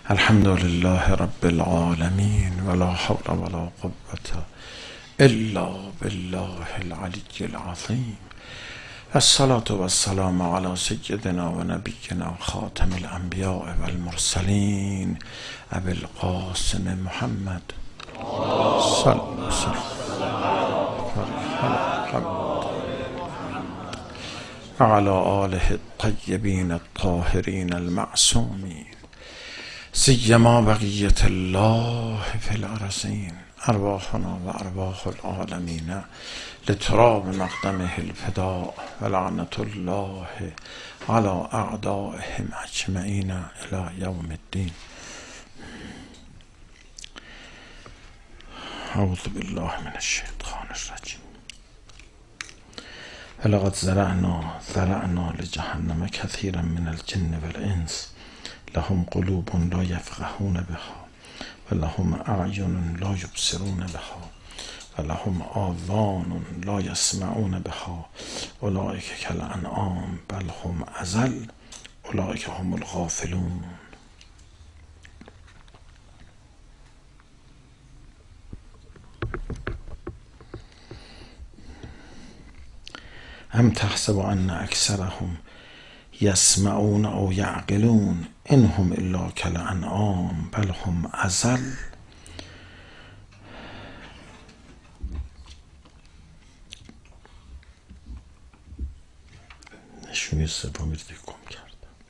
الحمد لله رب العالمين ولا حول ولا قوة إلا بالله العلي العظيم. الصلاة والسلام على سيدنا ونبينا خاتم الأنبياء والمرسلين أبي القاسم محمد صلى الله عليه وسلم وعلى آله الطيبين الطاهرين المعصومين سيما بقية الله في الأرضين. أرواحنا وأرواح العالمين لتراب مقدمه الفداء ولعنة الله على أعدائهم أجمعين إلى يوم الدين. أعوذ بالله من الشيطان الرجيم. ولقد ذرأنا لجهنم كثيرا من الجن والإنس لهم قلوب لا يفقهون بها ولهم أعين لا يبصرون بها ولهم آذان لا يسمعون بها أولئك كالأنعام بل هم أضل أولئك هم الغافلون. أم تحسب أن أكثرهم يسمعون أو يعقلون إن هم إلا كالأنعام بل هم أضل. نشونی سومی رو گم کردم.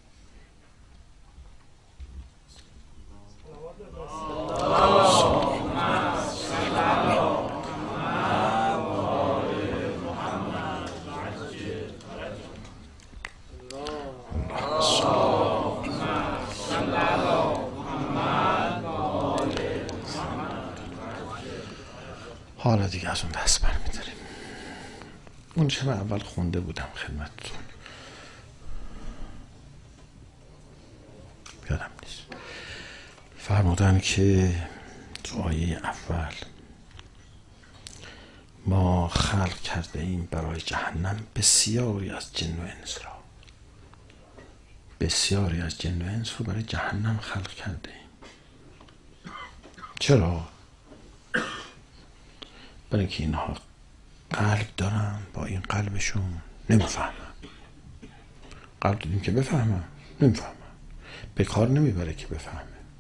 حالا دیگه از اون دست برمی‌داریم. اون چه من اول خونده بودم خدمتتون یادم نیست. فرمودن که تو آیه اول ما خلق کرده ایم برای جهنم بسیاری از جن و انس را. بسیاری از جن و انس رو برای جهنم خلق کرده ایم. چرا؟ برای اینکه اینها قلب دارن، با این قلبشون نمیفهمن. قلب دادیم که بفهمن، نمیفهمن. به کار نمیبره که بفهمه.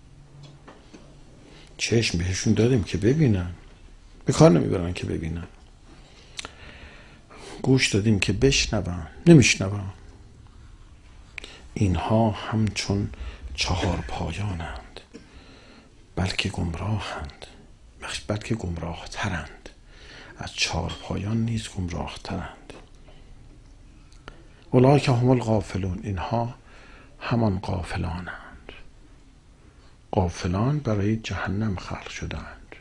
چشم بهشون دادیم که ببینن، به کار نمیبرن که ببینن. گوش دادیم که بشنون، نمیشنون. اینها همچون چهار پایانند، بلکه گمراهند، بلکه گمراه ترند. از چهار پایان نیز گمراه ترند. اولئک هم الغافلون، اینها همان غافلانند. غافلان برای جهنم خلق شدند.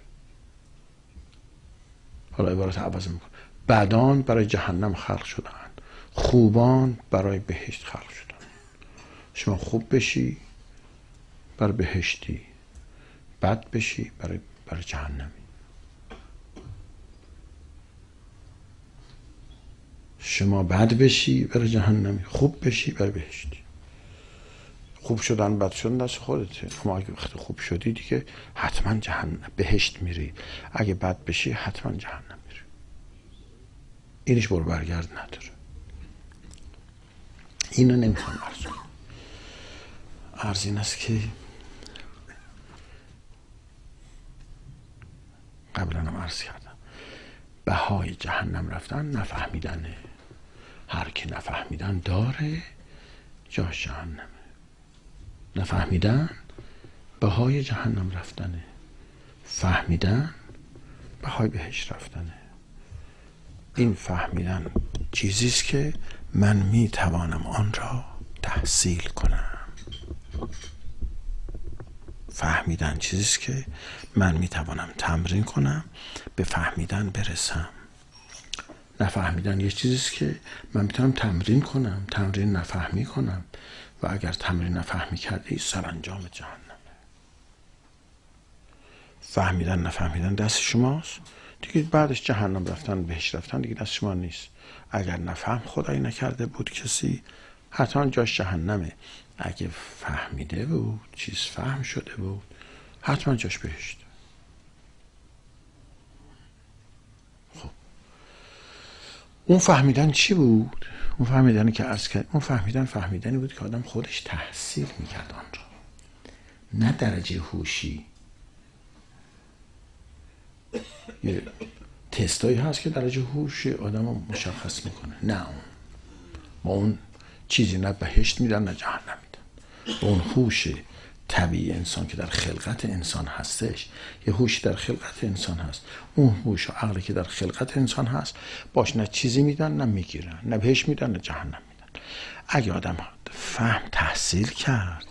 حالا عبارت عوض میکنه. بدان برای جهنم خلق شدند، خوبان برای بهشت خلق شدند. شما خوب بشی برای بهشتی، بد بشی برای جهنمی. شما بد بشی برای جهنمی، خوب بشی برای بهشتی. خوب شدن بد شدن دست خودته. اما اگه وقتی خوب شدی دیگه حتما جهنم بهشت میری، اگه بد بشی حتما جهنم میری. اینش برو برگرد نداره. اینو نمیخوام عرض کنم. عرض این است که قبلا هم عرض کردم بهای جهنم رفتن نفهمیدنه. هر کی نفهمیدن داره جاش جهنمه. نفهمیدن بهای جهنم رفتنه، فهمیدن بهای بهش رفتنه. این فهمیدن چیزیست که من میتوانم آن را تحصیل کنم. فهمیدن چیزیست که من میتوانم تمرین کنم به فهمیدن برسم. نفهمیدن یه چیزیست که من میتونم تمرین کنم، تمرین نفهمی کنم و اگر تمرین نفهمی کردی سرانجام جهنمه. فهمیدن نفهمیدن دست شماست دیگه. بعدش جهنم رفتن بهش رفتن دیگه دست شما نیست. اگر نفهم خدایی نکرده بود کسی حتما جاش جهنمه. اگه فهمیده بود، چیز فهم شده بود، حتما جاش بهشت. خب اون فهمیدن چی بود؟ اون فهمیدنی که عرض کرد، اون فهمیدنی بود که آدم خودش تحصیل میکرد آن را، نه درجه هوشی. یه تستایی هست که درجه هوش آدم رو مشخص میکنه، نه اون با اون چیزی نه بهشت میدن نه جهنم میدن. با اون هوش طبیعی انسان که در خلقت انسان هستش، یه هوش در خلقت انسان هست، اون هوش و عقلی که در خلقت انسان هست باش نه چیزی میدن نه میگیرن، نه بهشت میدن نه جهنم میدن. اگه آدم فهم تحصیل کرد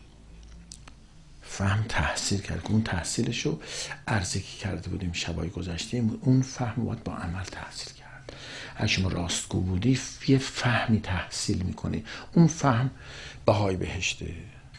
که اون تحصیلشو عرضی که کرده بودیم شبای گذشته، اون فهم باید با عمل تحصیل کرد. اگه شما راستگو بودی یه فهمی تحصیل میکنی، اون فهم بهای بهشته.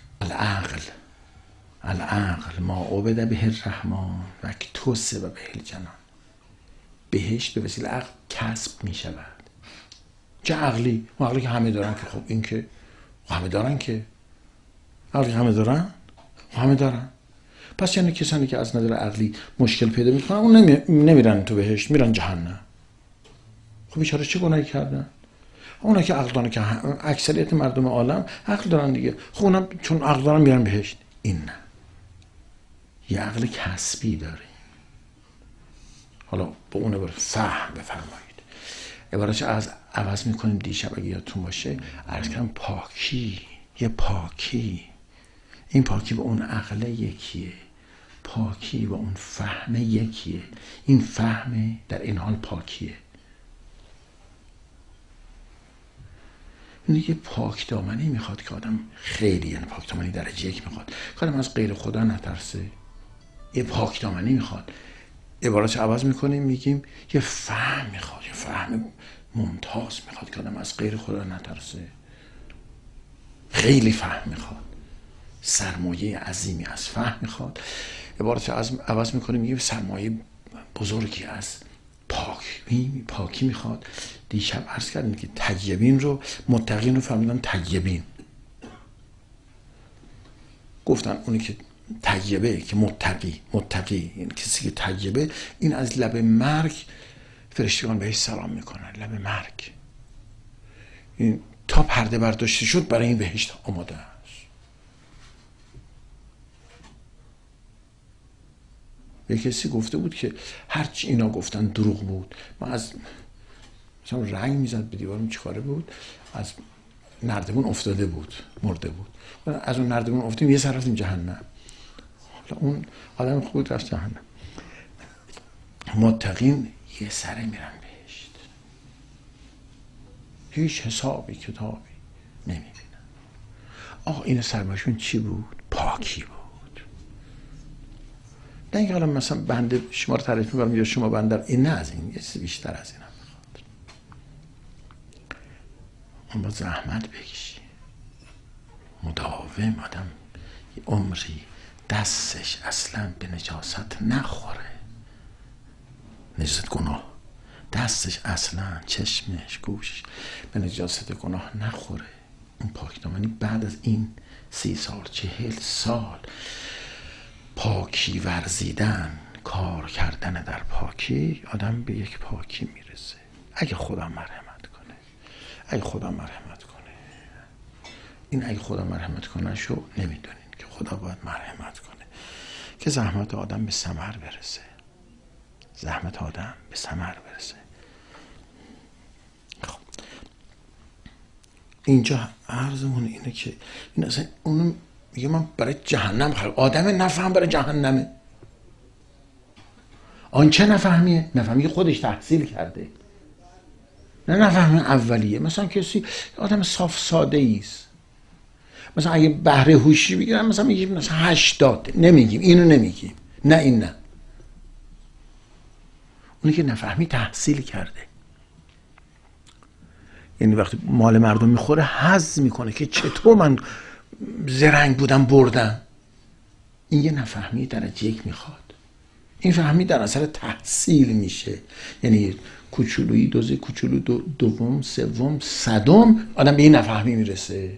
العقل ما عبد به الرحمن و اکتسب به الجنان. بهشت به وسیله عقل کسب میشود. چه عقلی؟ اون عقلی که همه دارن که خب این که همه دارن که عقلی همه دارن. پس یعنی کسانی که از نظر عقلی مشکل پیدا میکنن اون نمیرن تو بهشت، میرن جهنم. خب بیچاره چه گناهی کردن؟ اونا که عقل دارن، که اکثریت مردم عالم عقل دارن دیگه، خب اونا چون عقل دارن میرن بهشت. این نه، یه عقل کسبی داره. حالا با اون فهم بفرمایید. عبارتش از عوض میکنیم. دیشب اگه یادتون باشه عرض کردم پاکی، یه پاکی، این پاکی با اون عقل یکیه، پاکی با اون فهم یکیه. این فهم در این حال پاکیه. این دیگه پاک دامنی میخواد که آدم خیلی، یعنی پاک دامنی درجه یک میخواد که آدم از غیر خدا نترسه. یه پاک دامنی میخواد. عبارتش عوض میکنیم میگیم یه فهم میخواد، یه فهم ممتاز میخواد که آدم از غیر خدا نترسه. خیلی فهم میخواد، سرمایه عظیمی از فهم میخواد. عبارتش عوض میکنیم میگیم سرمایه بزرگی از پاکی میخواد. دیشب عرض کردیم که طیبین رو، متقین رو فهمیدن طیبین. گفتن اونی که طیبه که متقی، این کسی که طیبه، این از لب مرگ فرشتگان بهش سلام میکنن. لب مرگ این تا پرده برداشته شد برای این بهشت آماده است. یه کسی گفته بود که هرچی اینا گفتن دروغ بود. ما از مثلا رنگ میزد به دیوارم، چیکاره بود؟ از نردبون افتاده بود، مرده بود. از اون نردبون افتادیم یه سر رفتیم جهنم. حالا اون آدم خوب رفت جهنم. متقین یه سره میرن بهشت، هیچ حسابی کتابی نمیبینن. این سرمایه‌شون چی بود؟ پاکی بود. نه اینکه حالا مثلا بنده شما رو تعریف میکنم یا شما بنده، این نه، از این یه چیز بیشتر از این هم میخواد. اون با زحمت بکشی، مداوم آدم یه عمری دستش اصلا به نجاست نخوره، نجاست گناه، دستش اصلا، چشمش، گوشش به نجاست گناه نخوره. اون پاکدامنی بعد از این 30 سال 40 سال پاکی ورزیدن، کار کردن در پاکی، آدم به یک پاکی میرسه. اگه خدا مرحمت کنه، این اگه خدا مرحمت کنه شو نمیدونین که خدا باید مرحمت کنه که زحمت آدم به ثمر برسه. خب اینجا عرضمون اینه که این اصلا اونو میگه من برای جهنم خلق. آدم نفهم برای جهنمه. چه نفهمیه؟ نفهمی که خودش تحصیل کرده، نه نفهمی اولیه. مثلا کسی آدم صاف ساده ایست، مثلا اگه بهره هوشی بگیرم مثلا میگیم مثلا 80، نمیگیم اینو، نمیگیم نه این، نه اونی که نفهمی تحصیل کرده. یعنی وقتی مال مردم میخوره حظ میکنه که چطور من زرنگ بودم بردم. این یه نفهمی درجه یک میخواد. این فهمی در اثر تحصیل میشه. یعنی کوچولویی، دوزه کوچولو، دوم، سوم، صدم آدم به این نفهمی میرسه.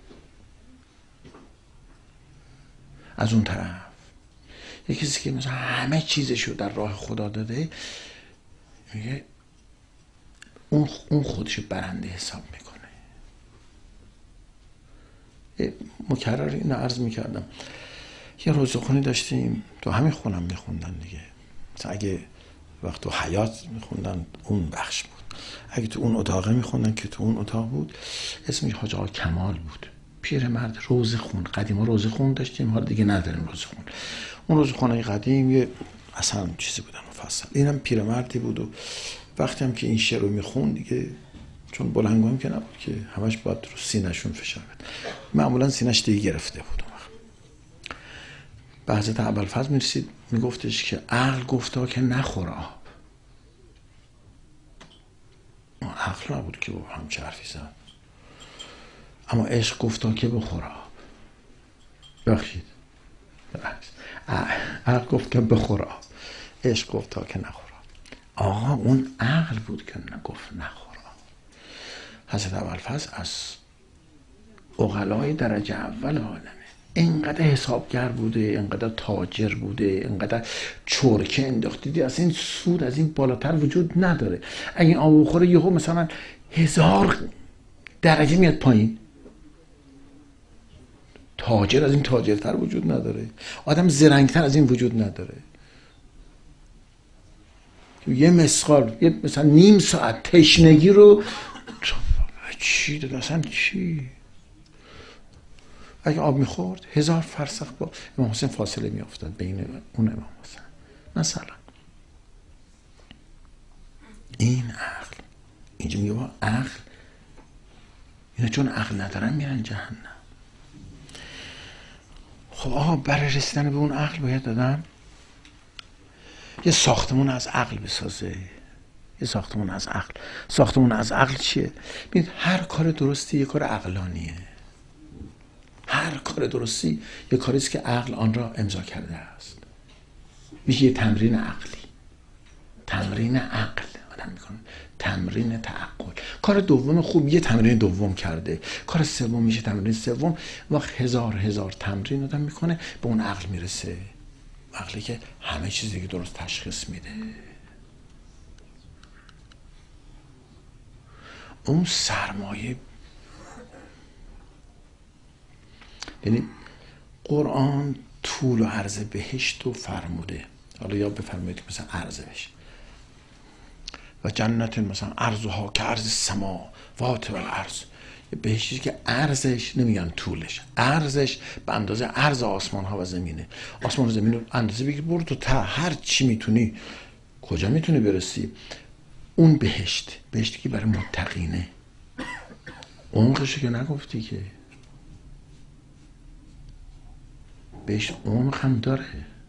از اون طرف یه کسی که مثلا همه چیزشو در راه خدا داده، میگه اون خودشو برنده حساب میکنه. مکرر اینو عرض میکردم، یه روزخونی داشتیم تو همین خونم میخوندن دیگه، مثلا اگه وقت تو حیات میخوندن اون بخش بود، اگه تو اون اتاقه میخوندن که تو اون اتاق بود، اسمش حاج آقا کمال بود، پیرمرد روزخون. قدیما روزخون داشتیم، حالا دیگه نداریم روزخون. اون روزخونه قدیم یه اصلا چیزی بودن مفصل. اینم پیرمردی بود و وقتی هم که این شعر رو میخوند دیگه، چون بلنگویم که نبود که همش باید رو سینه‌شون فشار بده، معمولا سینه‌ش دیگه گرفته بود. به حضرت ابوالفضل میرسید، میگفتش که عقل گفتا که نخور آب. عقل نبود که با هم چه حرفی زد، اما عشق گفتا که بخور آب. بخشید عقل گفت که بخور آب، عشق گفتا که نخور آب. آقا اون عقل بود که نگفت نخور آب. حضرت ابوالفضل از عقلای درجه اول عالمه، اینقدر حسابگر بوده، اینقدر تاجر بوده، اینقدر چرکه انداخت، دیدی از این سود از این بالاتر وجود نداره. اگه این آب بخوره یهو مثلا 1000 درجه میاد پایین. تاجر از این تاجرتر وجود نداره، آدم زرنگتر از این وجود نداره. یه مسقال، یه مثلا نیم ساعت تشنگی رو چی داد اصلا، چی اگه آب میخورد 1000 فرسخ با امام حسین فاصله میافتاد بین اون امام حسین. مثلا این عقل، اینجا میگه با عقل، اینا چون عقل ندارن میرن جهنم. خب آقا برای رسیدن به اون عقل باید دادن یه ساختمون از عقل بسازه. یه ساختمون از عقل. ساختمون از عقل چیه؟ ببینید هر کار درستی یه کار عقلانیه. هر کار درستی یه کاریست که عقل آن را امضا کرده است. میشه یه تمرین عقلی. تمرین عقل آدم میکنه، تمرین تعقل. کار دوم خوب یه تمرین دوم کرده، کار سوم میشه تمرین سوم. وقت هزار تمرین آدم میکنه به اون عقل میرسه، عقلی که همه چیزی که درست تشخیص میده. اون سرمایه، یعنی قرآن طول و عرض بهشت رو فرموده. حالا یا بفرمایید که مثلا عرض بشه و جنت مثلا عرضها که عرض سماوات و الارض، بهشتی که عرضش نمیگن طولش، عرضش به اندازه عرض آسمان ها و زمینه. آسمان و زمین رو اندازه بگیر برو تو تا هر چی میتونی، کجا میتونی برسی. اون بهشتی که برای متقینه. عمقشو که نگفتی که، بهش عمق هم داره.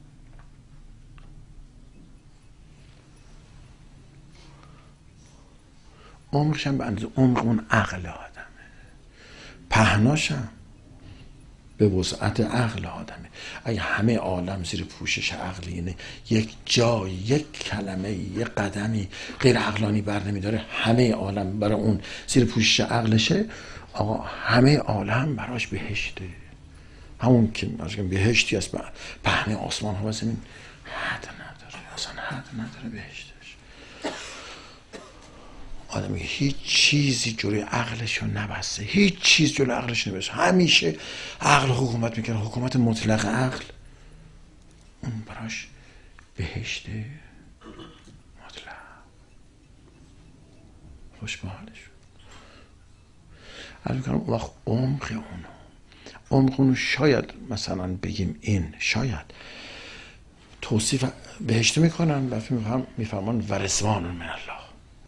عمقش هم به اندازه عمق اون عقل آدمه، پهناشم به وسعت عقل آدمه. اگه همه عالم زیر پوشش عقلینه، یک جای، یک کلمه، یک قدمی غیر عقلانی بر نمیداره، همه عالم برای اون زیر پوشش عقلشه، آقا همه عالم براش بهشته. همون که بهشتی است، پهنه آسمان ها و زمین، حد نداره، اصلا حد نداره بهشتش. آدم میگه هیچ چیزی جلوی عقلش رو نبسته، هیچ چیز جلوی عقلش نبسته. همیشه عقل حکومت میکنه، حکومت مطلق عقل، اون براش بهشت مطلق. خوش به حالش. عرض میکنم اون وقت عمق اونو شاید مثلا بگیم این، شاید توصیف بهشت میکنن و میفهمان و رضوان من الله.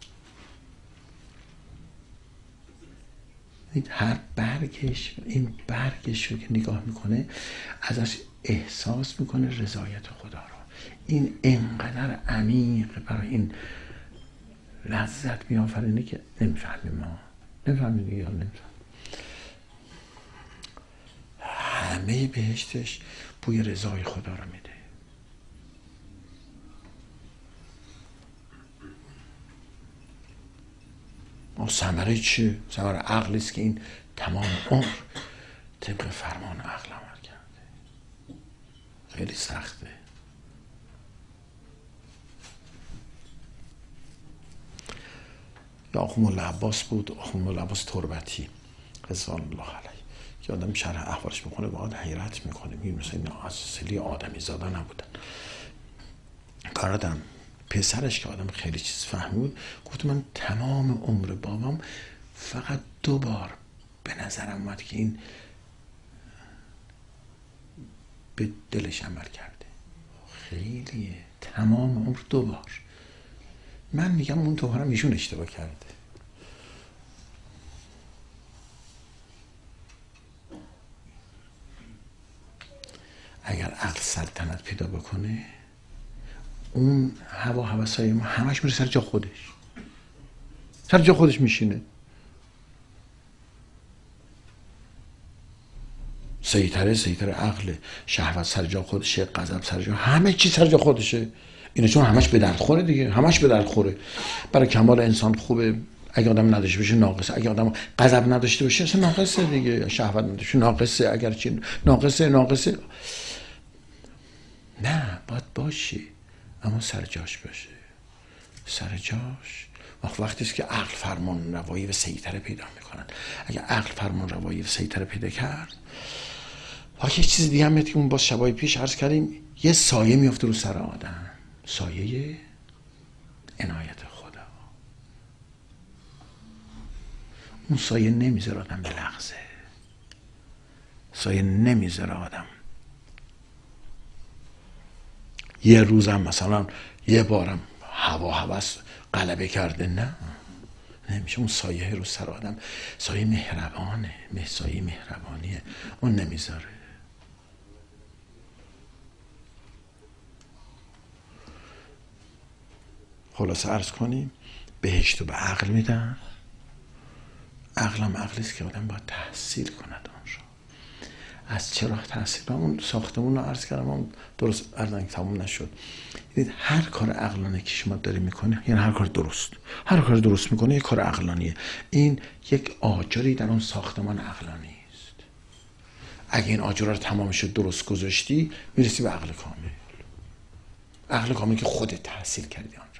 هر برگش، این برگش رو که نگاه میکنه ازش احساس میکنه رضایت خدا رو. این انقدر عمیق برای این لذت میآفرینه که نمیفهمیم. ما نمیفهمیم یا نمیفهمیم. همه بهشتش بوی رضای خدا رو میده. ثمره چیه؟ ثمره عقلی است که این تمام عمر طبق فرمان عقل عمل کرده. خیلی سخته. یا آخوند مولا عباس بود، آخوند مولا عباس تربتی رضوان الله علیه، که آدم شرح احوالش میکنه باید حیرت میکنه، میگه مثلا اینا اصلی آدمی زاده نبودن. کاردم پسرش که آدم خیلی چیز فهمید گفت من تمام عمر بابام فقط 2 بار به نظرم اومد که این به دلش عمل کرده. خیلیه، تمام عمر 2 بار. من میگم اون 2 بارم ایشون اشتباه کرده. اگر عقل سلطنت پیدا بکنه، اون هواسای ما همش میره سر جا خودش، سر جا خودش میشینه. سیطره عقل، شهوت سر جا خودشه، غضب سر جا، همه چی سر جا خودشه. اینه چون همش به درد خوره دیگه، همش به درد خوره. برای کمال انسان خوبه اگه آدم نداشته باشه، ناقصه. اگه آدم غضب نداشته باشه اصلا ناقصه دیگه. شهوت نداشته ناقصه، اگر چی ناقصه. نه، باید باشه اما سر جاش باشه، سر جاش. وقتی است که عقل فرمان روایی و سیطره پیدا میکنن. اگه عقل فرمان روایی و سیطره پیدا کرد، یه چیز دیگه هم که اون باز شبای پیش عرض کردیم، یه سایه میفته رو سر آدم، سایه عنایت خدا. اون سایه نمیذاره آدم بلغزه، سایه نمیذاره آدم یه روزم مثلا یه بارم هوس غلبه کرده. نه، نمیشه. اون سایه رو سر آدم سایه مهربانه، سایه مهربانیه، اون نمیذاره. خلاصه عرض کنیم بهشت رو به عقل میدن. عقلم عقلیست که آدم باید تحصیل کند آن را. از چه راه تحصیل کنم؟ اون ساختمون رو عرض کردم، اون درست عرضن تموم نشد. یعنی هر کار عقلانه که شما داری میکنه، یعنی هر کار درست میکنه یک کار عقلانیه. این یک آجری در اون ساختمان عقلانی است. اگه این آجر رو تمام شد درست گذاشتی، میرسی به عقل کامل. عقل کامل که خودت تحصیل کردی آن را.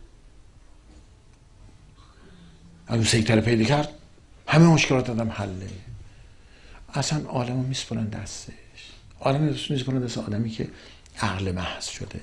اگه سیطره پیدا کرد، همه مشکلات آدم حله. اصلا عالمو میسپرن دستش. عالم میسپرن دست آدمی که عقل محض شده.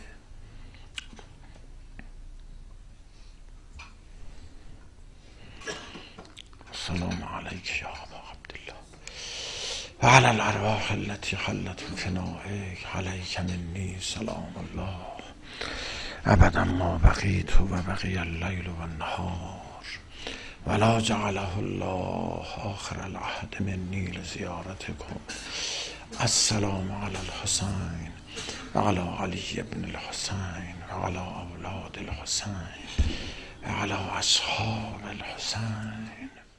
سلام علیک یا ابا عبدالله و علی الارواح التي حلت بفنائک، علیک منی سلام الله ابدا ما بقیت و بقی اللیل و النهار ولا جعله الله آخر العهد منی لزیارتکم. السلام علی الحسین و علی علی ابن الحسین و علی اولاد الحسین و علی اصحاب الحسین.